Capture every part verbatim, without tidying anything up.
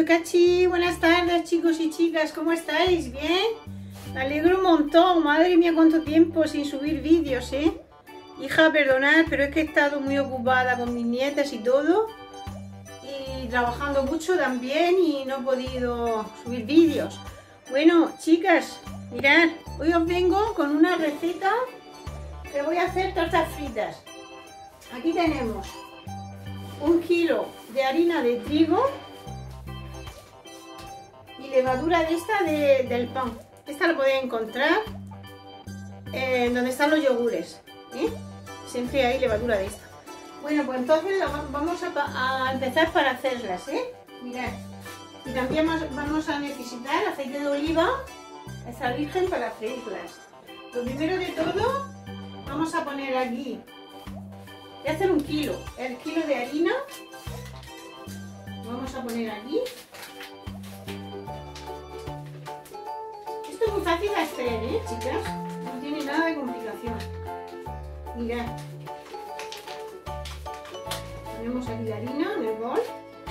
soy Cachi. Buenas tardes, chicos y chicas, ¿cómo estáis? ¿Bien? Me alegro un montón. Madre mía, cuánto tiempo sin subir vídeos, ¿eh? Hija, perdonad, pero es que he estado muy ocupada con mis nietas y todo, y trabajando mucho también, y no he podido subir vídeos. Bueno, chicas, mirad, hoy os vengo con una receta que voy a hacer tortas fritas. Aquí tenemos un kilo de harina de trigo y levadura de esta de, del pan. Esta la podéis encontrar eh, donde están los yogures, ¿eh? Siempre hay levadura de esta. Bueno, pues entonces vamos a, a empezar para hacerlas, ¿eh? Mirad. Y también vamos a necesitar aceite de oliva extra virgen para freírlas. Lo primero de todo, vamos a poner aquí, voy a hacer un kilo, el kilo de harina, vamos a poner aquí. Esto es muy fácil de hacer, ¿eh, chicas? No tiene nada de complicación. Mirad. Ponemos aquí la harina en el bol.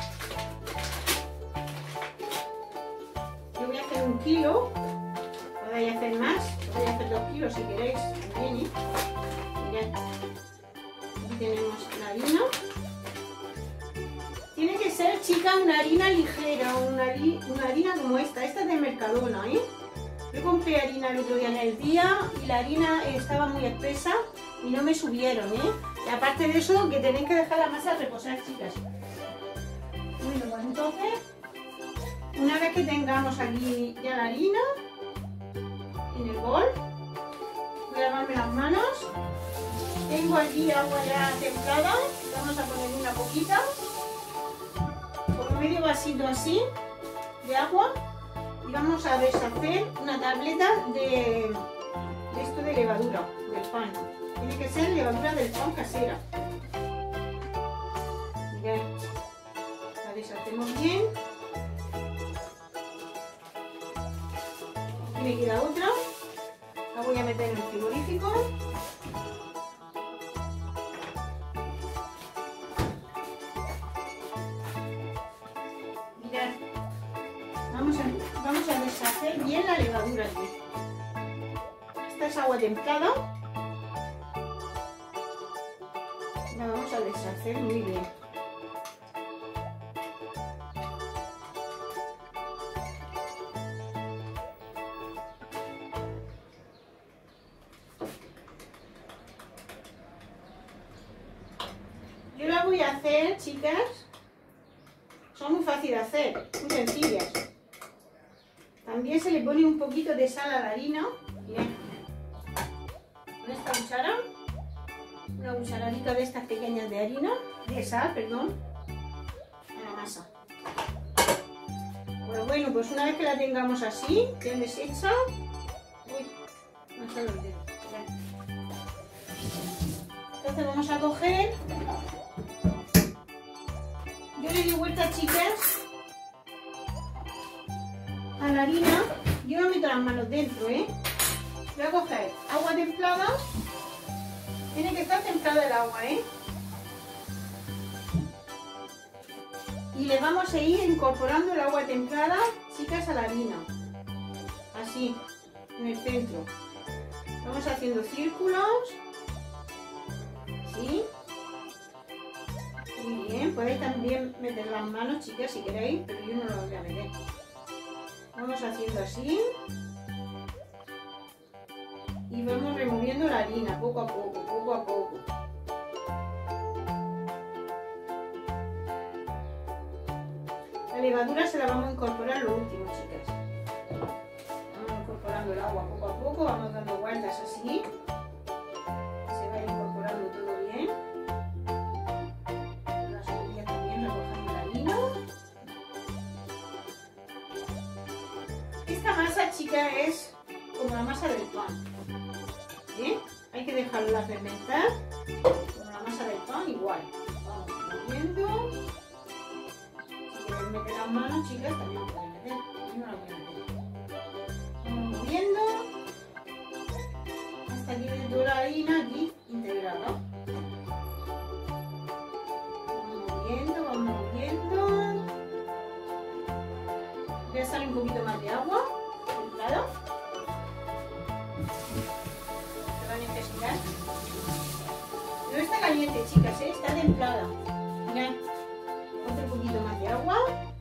Yo voy a hacer un kilo, podéis hacer más, podéis hacer dos kilos si queréis también, ¿eh? Mirad. Aquí tenemos la harina. Tiene que ser, chica, una harina ligera, una, una harina como esta. Esta es de Mercadona, ¿eh? Yo compré harina el otro día en el día y la harina estaba muy espesa y no me subieron, ¿eh? Y aparte de eso, que tenéis que dejar la masa reposar, chicas. Bueno, pues entonces, una vez que tengamos aquí ya la harina en el bol, voy a lavarme las manos. Tengo aquí agua ya templada, vamos a poner una poquita, como medio vasito así de agua, y vamos a deshacer una tableta de, de esto de levadura del pan. Tiene que ser levadura del pan casera. Mirad, la deshacemos bien. Aquí me queda otra, la voy a meter en el frigorífico. Mirad, vamos a, vamos a deshacer bien la levadura aquí. Esta es agua templada. La vamos a deshacer muy bien. Yo la voy a hacer, chicas, son muy fáciles de hacer, muy sencillas. También se le pone un poquito de sal a la harina. Bien. Con esta cuchara, una cucharadita de estas pequeñas de harina, de sal, perdón, a la masa. Bueno, bueno, pues una vez que la tengamos así, bien deshecha, uy, me ha echado el dedo. Entonces vamos a coger, yo le doy vuelta, chicas, a la harina. Yo no meto las manos dentro, ¿eh? Voy a coger agua templada. Tiene que estar templada el agua, ¿eh? Y le vamos a ir incorporando el agua templada, chicas, a la harina. Así, en el centro. Vamos haciendo círculos. ¿Sí? Muy bien. Podéis también meter las manos, chicas, si queréis, pero yo no las voy a meter. Vamos haciendo así. Y vamos removiendo la harina poco a poco, poco a poco. La levadura se la vamos a incorporar lo último, chicas. Vamos incorporando el agua poco a poco, vamos dando vueltas así. Que se vaya incorporando todo bien. Las orillas también recogemos la harina. Esta masa, chicas, es como la masa del pan. ¿Eh? Hay que dejarla fermentar con la masa del pan igual. Vamos moviendo. Si queréis meter las manos, chicas, también lo podéis meter. Yo no la voy a meter. Vamos moviendo hasta que quede toda la harina aquí integrada. Vamos moviendo, vamos moviendo. Voy a salir un poquito más de agua, templada. Se va a necesitar. No está caliente, chicas, ¿eh? Está templada. Mirad, otro poquito más de agua.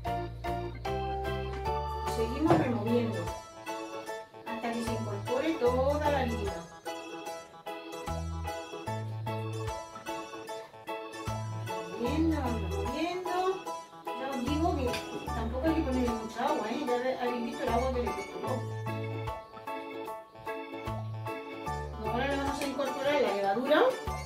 Seguimos removiendo hasta que se incorpore toda la harina. Removiendo, removiendo. Ya os digo que tampoco hay que ponerle mucha agua, ¿eh? Ya habéis visto el agua que le he puesto yo. Ahora le vamos a incorporar la levadura.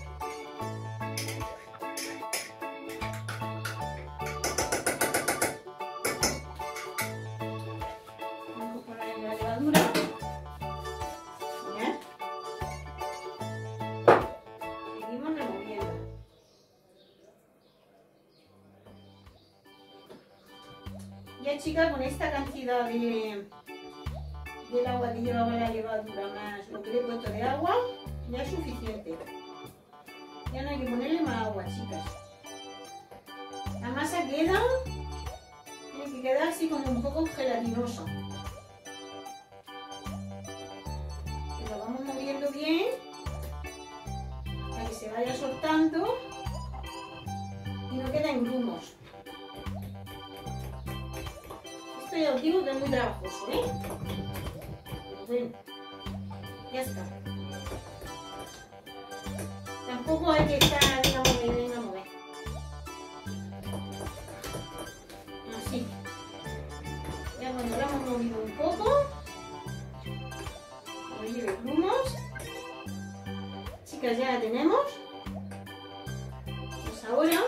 Ya, chicas, con esta cantidad de del agua que llevaba la levadura más lo que le he puesto de agua, ya es suficiente. Ya no hay que ponerle más agua, chicas. La masa queda, tiene que quedar así como un poco gelatinosa. Lo vamos moviendo bien para que se vaya soltando y no queden grumos. Esto ya os digo que es muy trabajoso, ¿eh? Pero bueno, ya está. Tampoco hay que estar, venga, mover, venga, mover. Así. Ya cuando lo hemos movido un poco, no lleve grumos. Chicas, ya la tenemos. Pues ahora...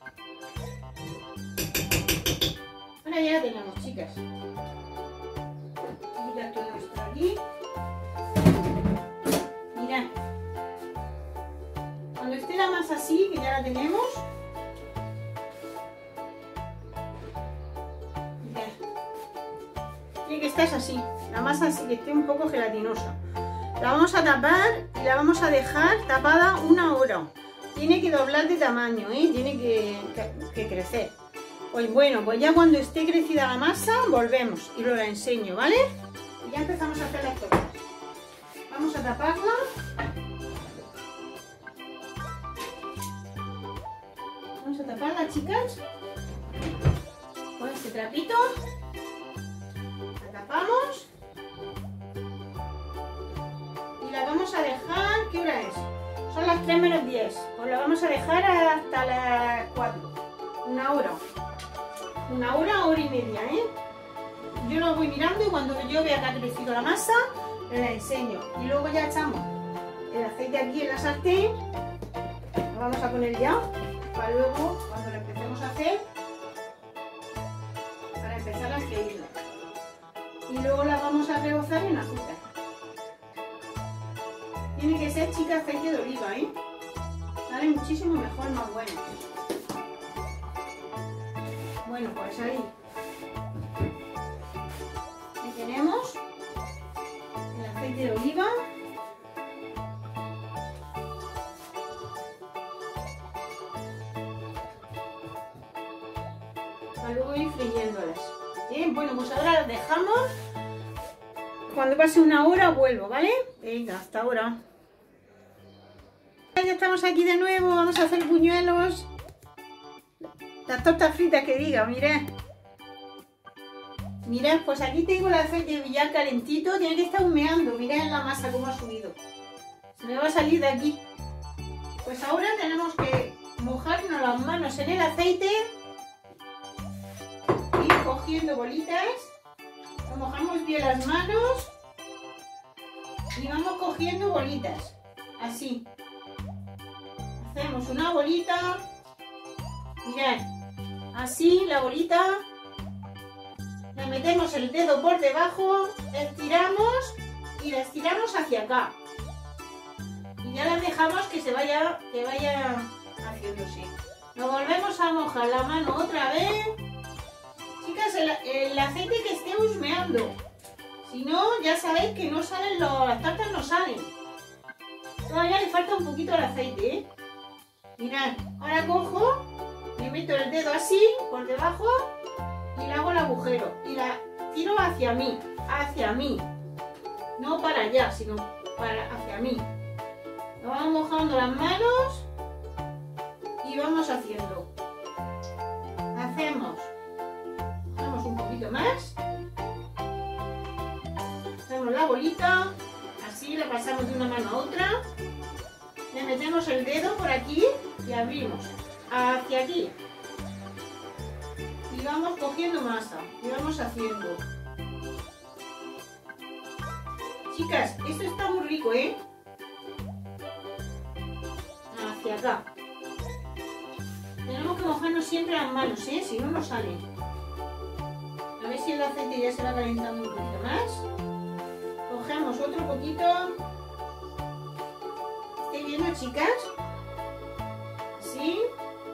Ahora ya la tenemos, chicas. Quitar todo esto aquí. Mirad. Cuando esté la masa así, que ya la tenemos. Mirad. Tiene que estar así. La masa así, que esté un poco gelatinosa. La vamos a tapar y la vamos a dejar tapada una hora. Tiene que doblar de tamaño, ¿eh? Tiene que, que, que crecer. Pues bueno, pues ya cuando esté crecida la masa, volvemos y os la enseño, ¿vale? Y ya empezamos a hacer las tortas. Vamos a taparla. Vamos a taparla, chicas, con este trapito. La tapamos. Y la vamos a dejar, ¿qué hora es? Son las tres menos diez. Pues la vamos a dejar hasta las cuatro. Una hora. Una hora, hora y media, ¿eh? Yo lo voy mirando y cuando yo vea que ha crecido la masa, les la enseño. Y luego ya echamos el aceite aquí en la sartén. Lo vamos a poner ya, para luego, cuando lo empecemos a hacer, para empezar a freírla. Y luego la vamos a rebozar en azúcar. Tiene que ser, chica, aceite de oliva, ¿eh? Sale muchísimo mejor, más bueno. Bueno, pues ahí, ahí tenemos el aceite de oliva. Para luego ir friéndolas. Bien, bueno, pues ahora las dejamos. Cuando pase una hora vuelvo, ¿vale? Venga, hasta ahora. Ya estamos aquí de nuevo, vamos a hacer buñuelos. Las tortas fritas que diga, mirad. Mirad, pues aquí tengo el aceite ya calentito, tiene que estar humeando. Mirad la masa como ha subido. Se me va a salir de aquí. Pues ahora tenemos que mojarnos las manos en el aceite. Ir cogiendo bolitas. Nos mojamos bien las manos. Y vamos cogiendo bolitas. Así. Hacemos una bolita. Mirad. Así la bolita, le metemos el dedo por debajo, estiramos y la estiramos hacia acá. Y ya la dejamos que se vaya, que vaya haciéndose. Nos volvemos a mojar la mano otra vez. Chicas, el, el aceite que esté husmeando. Si no, ya sabéis que no salen los, las tartas no salen. Todavía le falta un poquito el aceite, ¿eh? Mirad, ahora cojo. Le meto el dedo así, por debajo, y le hago el agujero. Y la estiro hacia mí, hacia mí. No para allá, sino para hacia mí. Nos vamos mojando las manos y vamos haciendo. Hacemos. Hacemos un poquito más. Hacemos la bolita. Así la pasamos de una mano a otra. Le metemos el dedo por aquí y abrimos hacia aquí. Y vamos cogiendo masa. Y vamos haciendo. Chicas, esto está muy rico, ¿eh? Hacia acá. Tenemos que mojarnos siempre las manos, ¿eh? Si no, no sale. A ver si el aceite ya se va calentando un poquito más. Cogemos otro poquito. ¿Estáis viendo, chicas? Así.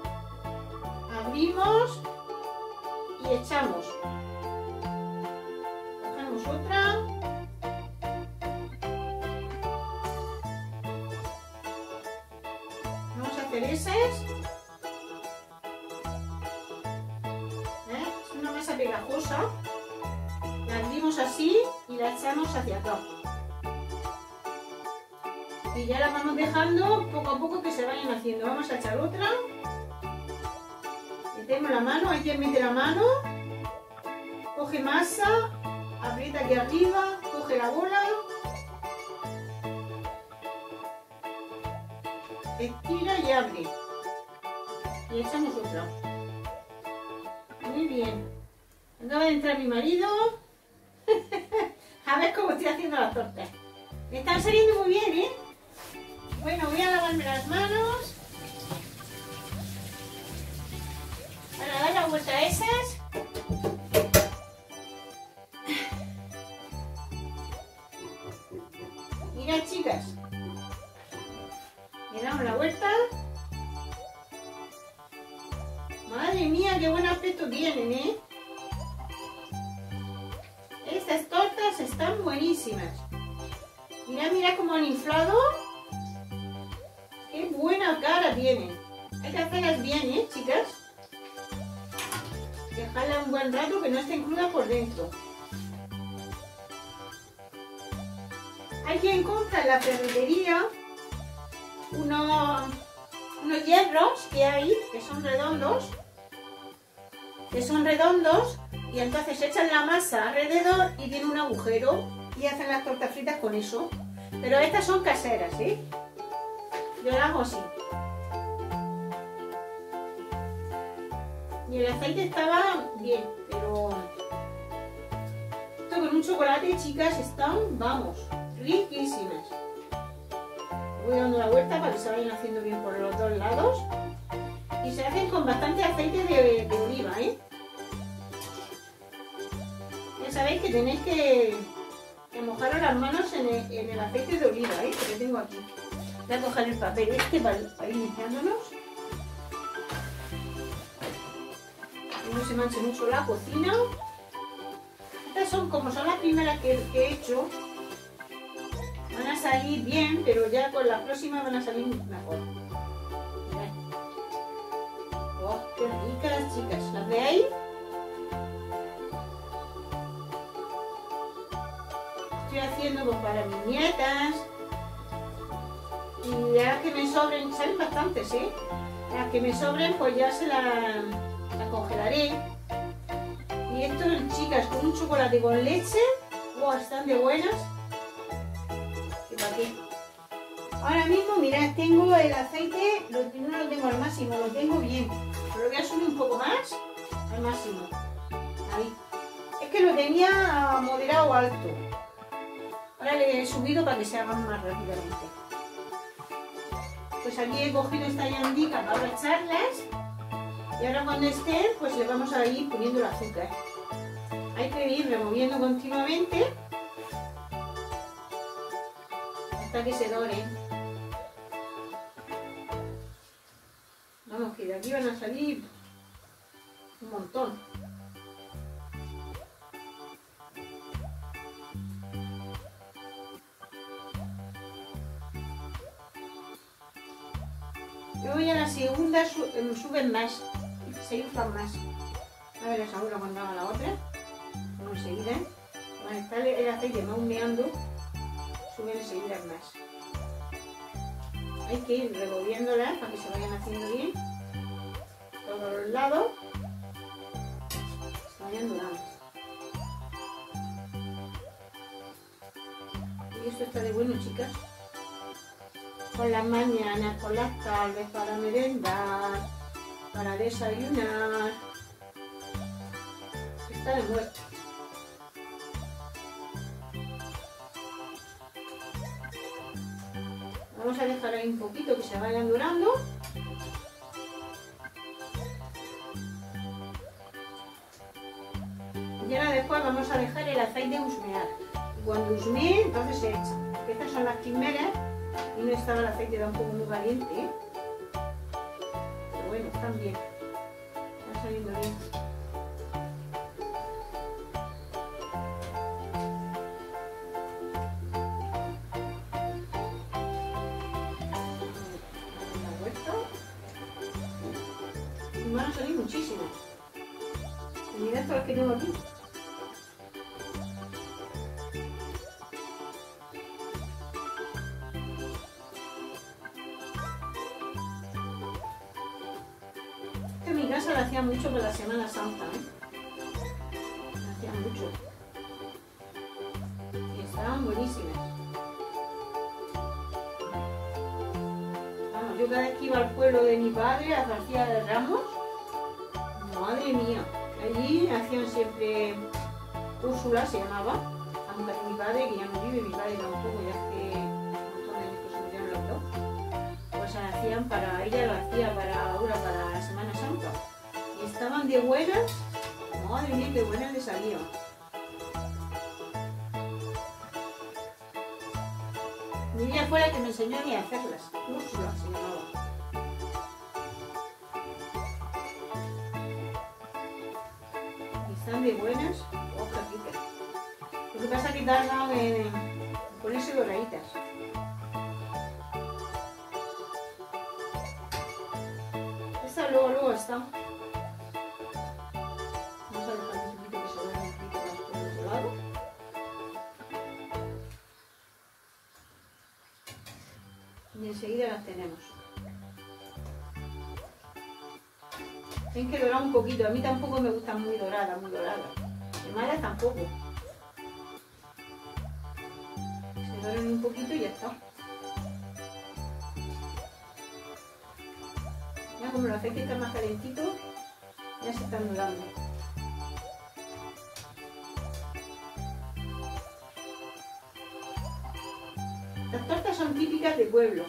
Abrimos y echamos. Cogemos otra. Vamos a hacer esas. ¿Eh? Es una masa pegajosa. La abrimos así y la echamos hacia acá. Y ya la vamos dejando poco a poco que se vayan haciendo. Vamos a echar otra. Metemos la mano, hay quien mete la mano. Coge masa, aprieta aquí arriba, coge la bola. Estira y abre. Y echamos otra. Muy bien. Acaba de entrar mi marido. A ver cómo estoy haciendo las tortas. Me están saliendo muy bien, ¿eh? Bueno, voy a lavarme las manos. Para dar la vuelta a esas. Mirad, chicas. Le damos la vuelta. Madre mía, qué buen aspecto tienen, ¿eh? Estas tortas están buenísimas. Mirad, mirad cómo han inflado. Qué buena cara tienen. Hay que hacerlas bien, ¿eh, chicas? Dejarlas un buen rato que no estén crudas por dentro. Hay quien compra en la ferretería unos, unos hierros que hay, que son redondos. Que son redondos y entonces echan la masa alrededor y tiene un agujero y hacen las tortas fritas con eso. Pero estas son caseras, ¿eh? Yo las hago así. Y el aceite estaba bien, pero esto con un chocolate, chicas, están, vamos, riquísimas. Voy dando la vuelta para que se vayan haciendo bien por los dos lados. Y se hacen con bastante aceite de, de oliva, ¿eh? Ya sabéis que tenéis que, que mojaros las manos en el, en el aceite de oliva, ¿eh? Que tengo aquí. Voy a coger el papel este para, para ir limpiándonos. Que no se manche mucho la cocina. Estas son como son las primeras que, que he hecho. Van a salir bien, pero ya con las próximas van a salir mejor. Mirad. Oh, qué ricas, chicas. ¿Las veis? Estoy haciendo pues, para mis nietas. Y las que me sobren, salen bastantes, ¿eh? Las que me sobren, pues ya se las la congelaré. Y esto, chicas, con un chocolate con leche, wow, están de buenas. ¿Y para qué? Ahora mismo, mirad, tengo el aceite, lo, no lo tengo al máximo, lo tengo bien. Pero lo voy a subir un poco más al máximo. Ahí. Es que lo tenía moderado alto. Ahora le he subido para que se hagan más rápidamente. Pues aquí he cogido esta yandica para echarlas. Y ahora cuando estén, pues le vamos a ir poniendo el azúcar. Hay que ir removiendo continuamente hasta que se doren. Vamos, que de aquí van a salir un montón. Luego ya la segunda su suben más, se inflan más. A ver ahora cuando haga la otra, como enseguida. está el aceite más humeando, suben enseguida más. Hay que ir revolviéndolas para que se vayan haciendo bien todos los lados, se vayan dorando. Y esto está de bueno, chicas. Por las mañanas, por las tardes, para merendar, para desayunar. Está de muerte. Vamos a dejar ahí un poquito que se vayan dorando. Y ahora después vamos a dejar el aceite husmear. Cuando husmee, entonces se echa. Porque estas son las quimeras y no estaba el aceite tampoco muy caliente, ¿eh? Pero bueno, están bien. Están saliendo bien. Y van a salir muchísimas. Mirad todas las que tengo aquí. En mi casa la hacía mucho por la Semana Santa, ¿eh? La hacía mucho. Y estaban buenísimas. Vamos, yo cada vez que iba al pueblo de mi padre, a García de Ramos, madre mía, allí hacían siempre Úrsula, se llamaba, la mujer de mi padre, que ya no vive, mi padre tampoco, ya hace un montón de años que se murieron los dos. Pues hacían para, ella lo hacía para ahora, para la Semana Santa. Y estaban de buenas, madre mía, de buenas les salían. Y ella fue la que me enseñó a mí a hacerlas, Úrsula se llamaba. Están de buenas, oh, qué ricas. Lo que pasa es que tardan en ponerse doraditas. Estas luego, luego están. Vamos a dejar un poquito que se vean un poquito más por otro lado. Y enseguida las tenemos. Tienen que dorar un poquito, a mí tampoco me gustan muy doradas, muy doradas. De malas tampoco. Se doran un poquito y ya está. Ya como el aceite está más calentito, ya se están dorando. Las tortas son típicas de pueblo.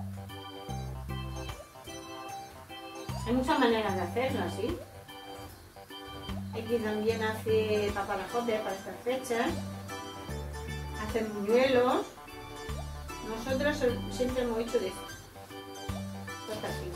Hay muchas maneras de hacerlas, ¿sí? Hay quien también hace paparajotes para estas fechas, hacen buñuelos. Nosotros siempre hemos hecho de esto, tortas así.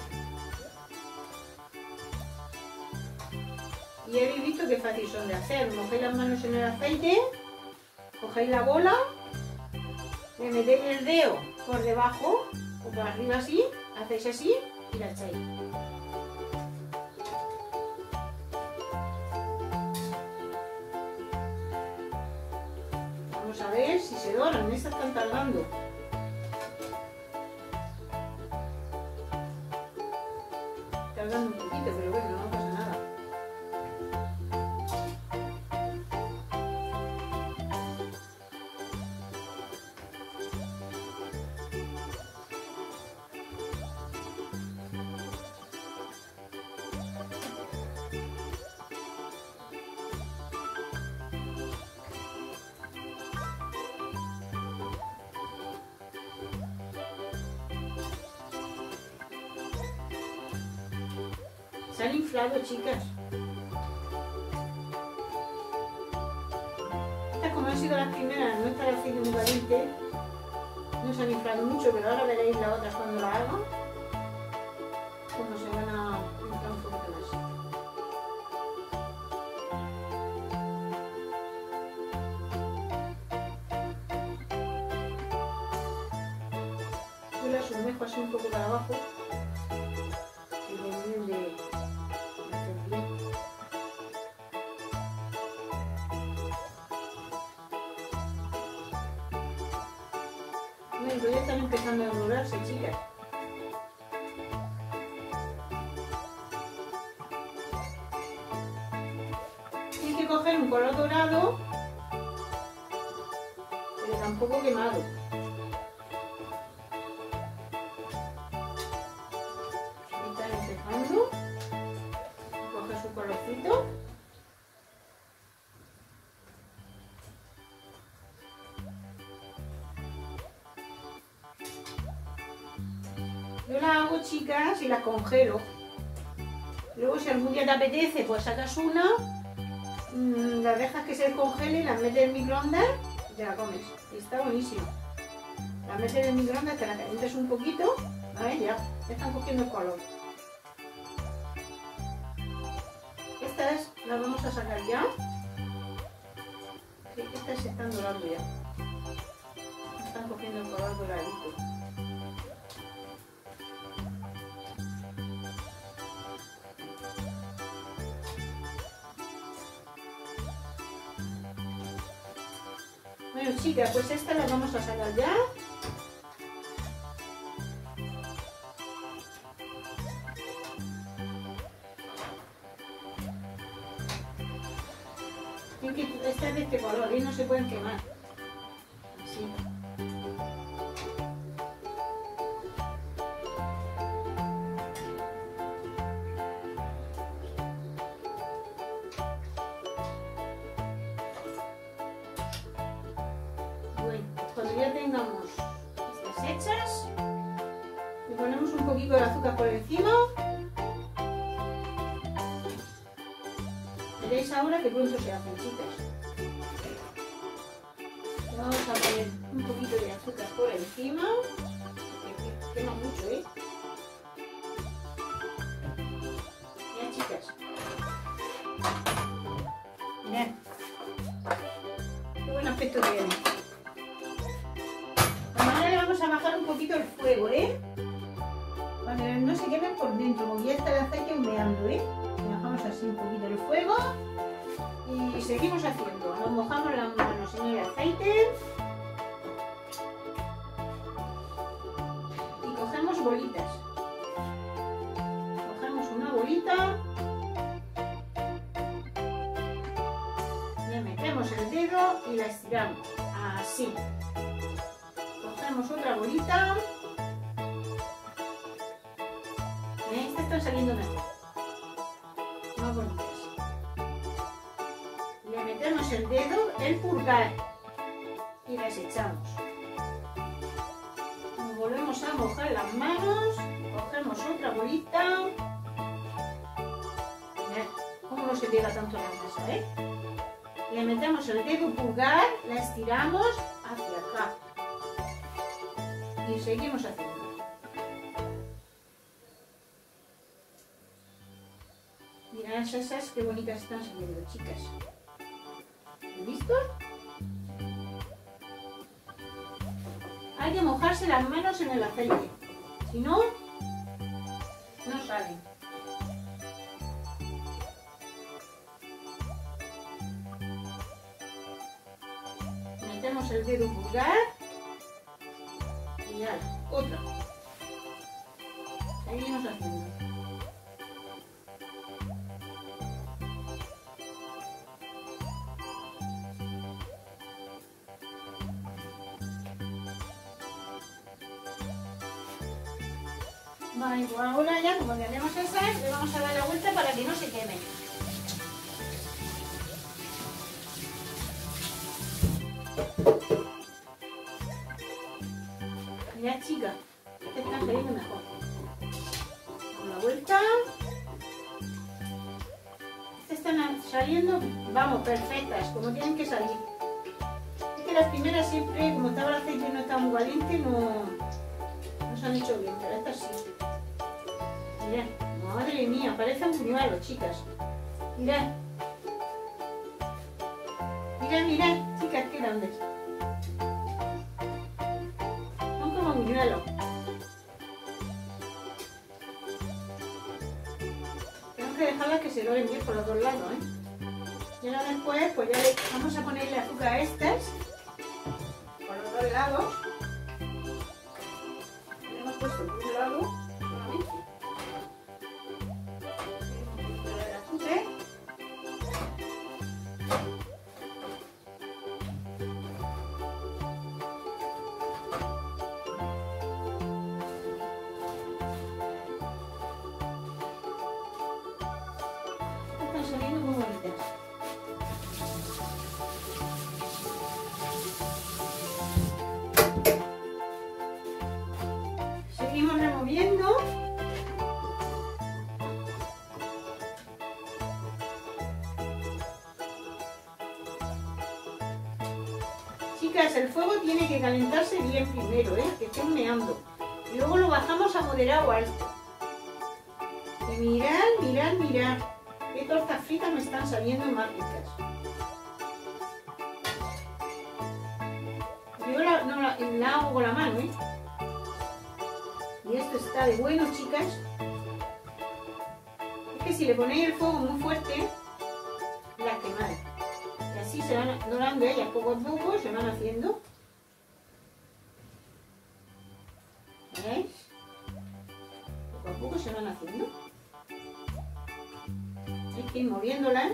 Y habéis visto qué fácil son de hacer. Mojéis las manos en el aceite, cogéis la bola, le metéis el dedo por debajo o por arriba así, hacéis así y la echáis. Vamos a ver si se doran, estas están tardando. Tardando un poquito, pero bueno, no pasa nada. Se han inflado, chicas. Estas, como han sido las primeras, no está el aceite muy caliente, no se han inflado mucho, pero ahora veréis las otras cuando las hagan, cómo se van a inflar un poquito más. Yo las sumerjo así un poco para abajo y terminen de... Bueno, pues ya están empezando a dorarse, chicas. Hay que coger un color dorado, pero tampoco quemado. Están empezando. Coge su colorcito. Yo la hago, chicas, y la congelo. Luego, si algún día te apetece, pues sacas una, mmm, la dejas que se descongele, la metes en el microondas y te la comes. Y está buenísima. La metes en el microondas, te la calientas un poquito, a ver, ya, ya están cogiendo el color. Estas las vamos a sacar ya. Sí, estas se están dorando ya. Están cogiendo el color doradito. Bueno, chicas, pues estas las vamos a sacar ya. Esta es de este color y no se pueden quemar. Así. Bueno, cuando ya tengamos estas hechas, le ponemos un poquito de azúcar por encima. Veréis ahora que pronto se hacen, chicas. Vamos a poner un poquito de azúcar por encima, que quema mucho, ¿eh? Mirad, chicas. Mirad. Qué buen aspecto tiene. Ahora le vamos a bajar un poquito el fuego, ¿eh? Para que no se quemen por dentro, porque ya está el aceite humeando, ¿eh? Le bajamos así un poquito el fuego. Y seguimos haciendo, nos mojamos las manos en el aceite y cogemos bolitas. Cogemos una bolita, le metemos el dedo y la estiramos, así. Cogemos otra bolita. Estas están saliendo mejor, más bonitas. Le metemos el dedo, el pulgar y las echamos. Nos volvemos a mojar las manos, cogemos otra bolita. Mirad cómo no se pega tanto la masa, ¿eh? Le metemos el dedo pulgar, la estiramos hacia acá y seguimos haciendo. Mirad esas, qué bonitas están saliendo, chicas. ¿Listo? Hay que mojarse las manos en el aceite, si no, no salen. Metemos el dedo pulgar y ya, otra. Seguimos haciendo. Vale, pues ahora ya, como tenemos esas, le vamos a dar la vuelta para que no se queme. Mirad, chicas, que están saliendo mejor. Damos la vuelta. Estas están saliendo, vamos, perfectas, como tienen que salir. Es que las primeras siempre, como estaba el aceite y no estaba muy caliente, no, no se han hecho bien, pero estas sí. Mirad, madre mía, parece un buñuelo, chicas. Mirad. Mirad, mirad, chicas, qué grandes. Son como buñuelos. Tengo que dejarlas que se doren bien por los dos lados, ¿eh? Y ahora después, pues ya le vamos a ponerle azúcar a estas, por los dos lados. Chicas, el fuego tiene que calentarse bien primero, ¿eh? Que esté humeando. Y luego lo bajamos a moderado alto. Y mirad, mirad, mirad. Qué tortas fritas me están saliendo más ricas. Yo la, no, la, la hago con la mano, ¿eh? Y esto está de bueno, chicas. Es que si le ponéis el fuego muy fuerte, las quemáis. Y así se van dorando ellas poco a poco, se van haciendo. ¿Veis? Poco a poco se van haciendo. Hay que ir moviéndolas.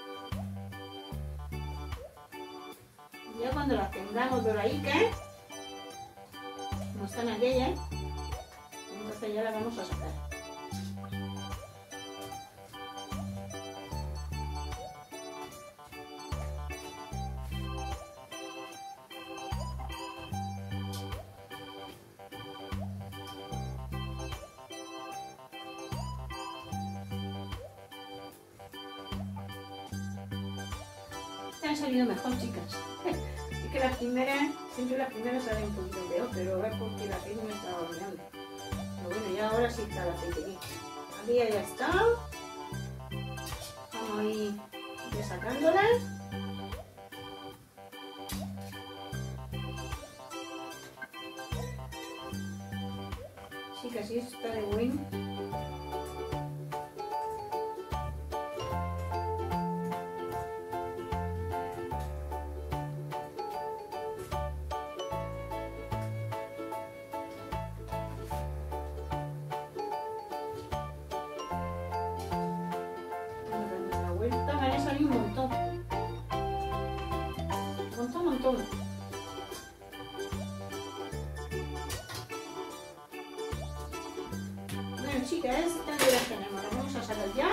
Ya cuando las tengamos doraditas, como están aquellas, entonces ya las vamos a sacar. Han salido mejor, chicas. Es que las primeras, siempre las primeras salen un poquito peor, pero es porque la aceite me estaba horneando. Pero bueno, ya ahora sí está el aceite aquí. Aquí ya está. Vamos a ir sacándolas. Chicas, sí, está de bueno. Me han salido un montón. Un montón, montón. Bueno, chicas, estas ya las tenemos. Las vamos a sacar ya.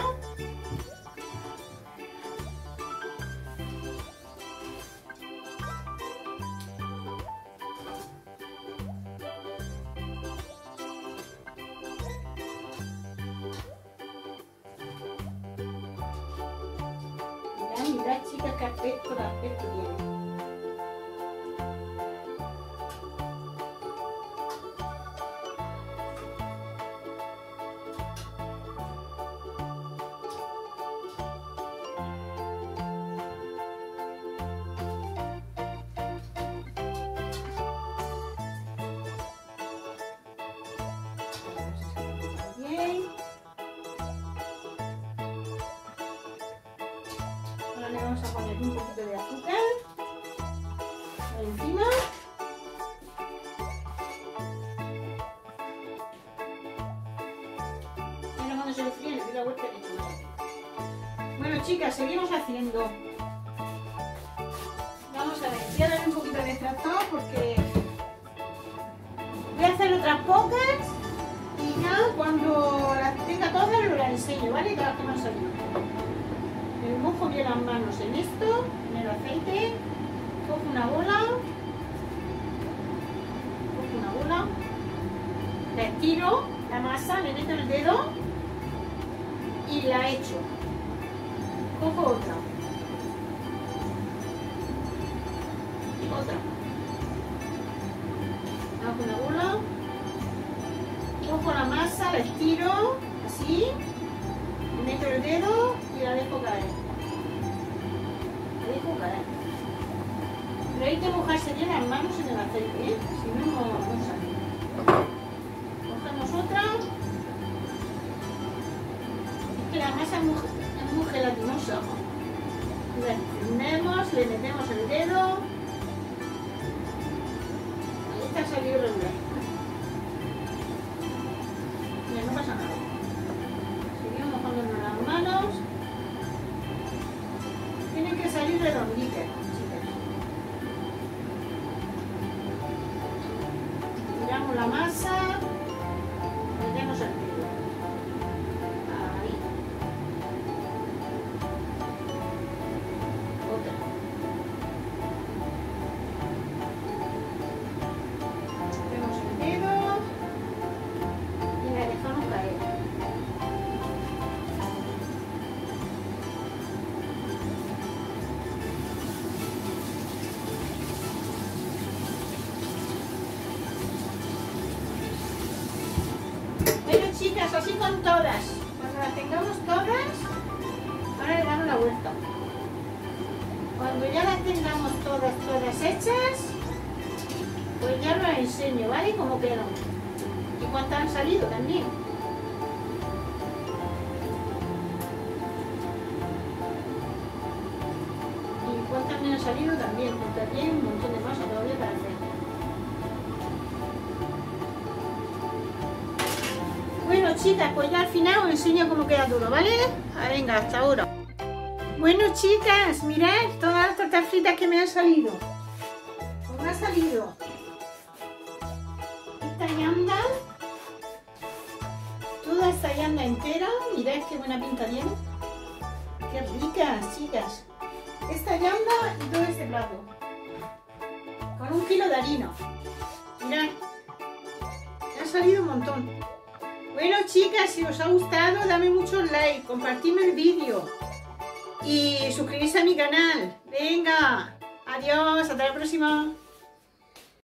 Mirad, chicas, qué aspecto, qué aspecto tiene. Bien. Ahora le vamos a poner un poquito de azúcar por encima. Y ahora cuando se le fríe le doy la vuelta y le echo más. Bueno, chicas, seguimos haciendo. Vamos a ver, voy a darle un poquito de tratado porque voy a hacer otras pocas y ya cuando las tenga todas lo las enseño, ¿vale? Todas las que me han salido. Me mojo bien las manos en esto, en el aceite, cojo una bola, cojo una bola, la estiro, la masa, le meto el dedo y la echo. Cojo otra, otra, hago una bola, cojo la masa, la estiro, así, le meto el dedo y la dejo caer. La dejo caer. Pero hay que mojarse bien las manos en el aceite, ¿eh? Si no, no, no sale. Cogemos otra. Es que la masa es muy, es muy gelatinosa. La extendemos, le metemos el dedo. Ahí está salido regular. Ya no pasa nada. Seguimos mojándonos las manos. Tienen que salir redonditas, chicas. Tiramos la masa, metemos el dedo. Ahí. Otra. Metemos el dedo y la dejamos caer. así con todas. Cuando las tengamos todas, ahora le damos la vuelta. Cuando ya las tengamos todas, todas hechas, pues ya os enseño, ¿vale? Cómo quedan. Y cuántas han salido también. Y cuántas me han salido también, porque aquí hay un montón de cosas todavía para hacer. Bueno, chicas, pues ya al final os enseño cómo queda todo, ¿vale? Ah, venga, hasta ahora. Bueno, chicas, mirad todas las tortas fritas que me han salido. Pues me ha salido esta llanda, toda esta llanda entera. Mirad qué buena pinta tiene. Qué ricas, chicas. Esta llanda y todo este plato. Con un kilo de harina. Mirad. Me ha salido un montón. Bueno, chicas, si os ha gustado, dame muchos likes, compartidme el vídeo y suscribirse a mi canal. Venga, adiós, hasta la próxima.